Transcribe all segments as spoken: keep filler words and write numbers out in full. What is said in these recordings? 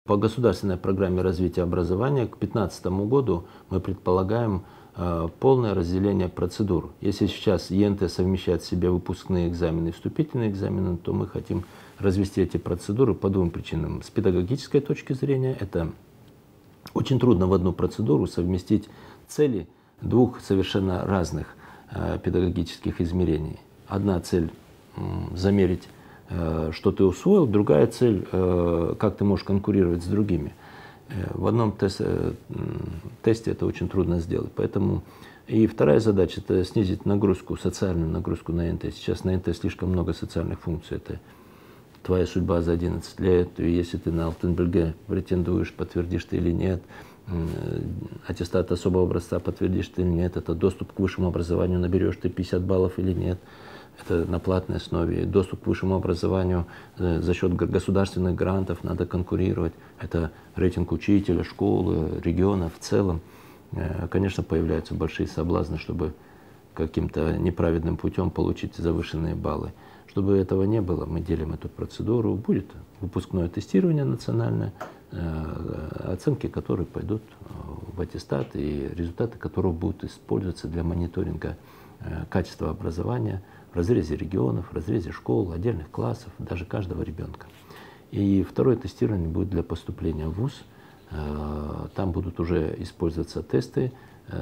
по государственной программе развития образования к две тысячи пятнадцатому году мы предполагаем э, полное разделение процедур. Если сейчас ЕНТ совмещает в себе выпускные экзамены и вступительные экзамены, то мы хотим развести эти процедуры по двум причинам. С педагогической точки зрения это очень трудно в одну процедуру совместить цели двух совершенно разных э, педагогических измерений. Одна цель э, – замерить, э, что ты усвоил, другая цель э, – как ты можешь конкурировать с другими. Э, в одном тесте, э, тесте это очень трудно сделать. Поэтому и вторая задача – это снизить нагрузку, социальную нагрузку на ЕНТ. Сейчас на ЕНТ слишком много социальных функций. Это твоя судьба за одиннадцать лет, и если ты на Алтенберге претендуешь, подтвердишь ты или нет, аттестат особого образца подтвердишь ты или нет, это доступ к высшему образованию, наберешь ты пятьдесят баллов или нет, это на платной основе, доступ к высшему образованию за счет государственных грантов, надо конкурировать, это рейтинг учителя, школы, региона в целом. Конечно, появляются большие соблазны, чтобы каким-то неправедным путем получить завышенные баллы. Чтобы этого не было, мы делим эту процедуру. Будет выпускное тестирование национальное, оценки которые пойдут в аттестат и результаты которого будут использоваться для мониторинга качества образования в разрезе регионов, в разрезе школ, отдельных классов, даже каждого ребенка. И второе тестирование будет для поступления в вуз. Там будут уже использоваться тесты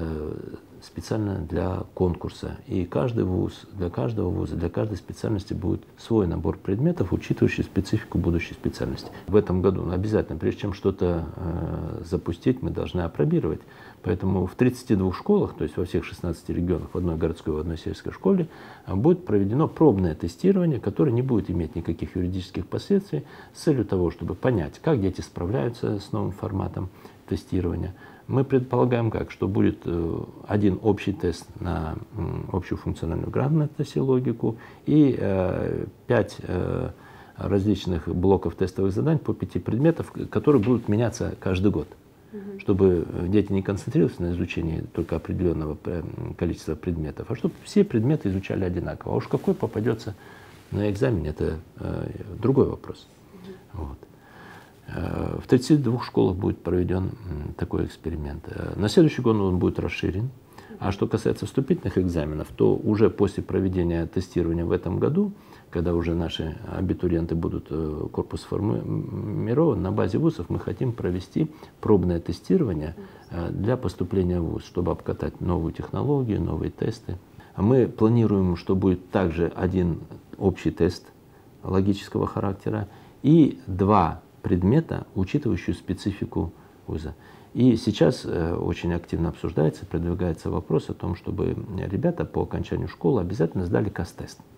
специально для конкурса. И каждый вуз, для каждого вуза, для каждой специальности будет свой набор предметов, учитывающий специфику будущей специальности. В этом году обязательно, прежде чем что-то э, запустить, мы должны апробировать. Поэтому в тридцати двух школах, то есть во всех шестнадцати регионах, в одной городской, в одной сельской школе, будет проведено пробное тестирование, которое не будет иметь никаких юридических последствий, с целью того, чтобы понять, как дети справляются с новым форматом тестирования. Мы предполагаем, как, что будет один общий тест на общую функциональную грамотность и логику и э, пять э, различных блоков тестовых заданий по пяти предметов, которые будут меняться каждый год, угу. Чтобы дети не концентрировались на изучении только определенного количества предметов, а чтобы все предметы изучали одинаково. А уж какой попадется на экзамене, это э, другой вопрос. Угу. Вот. В тридцати двух школах будет проведен такой эксперимент. На следующий год он будет расширен. А что касается вступительных экзаменов, то уже после проведения тестирования в этом году, когда уже наши абитуриенты будут корпус сформирован, на базе вузов мы хотим провести пробное тестирование для поступления в вуз, чтобы обкатать новую технологию, новые тесты. Мы планируем, что будет также один общий тест логического характера и два предмета, учитывающие специфику вуза. И сейчас э, очень активно обсуждается, продвигается вопрос о том, чтобы ребята по окончанию школы обязательно сдали КАС-тест.